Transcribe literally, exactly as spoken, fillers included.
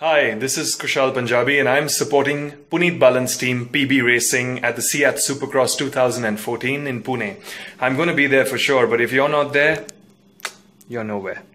Hi, this is Kushal Punjabi and I'm supporting Puneet Balan's team P B Racing at the C E A T Supercross two thousand fourteen in Pune. I'm going to be there for sure, but if you're not there, you're nowhere.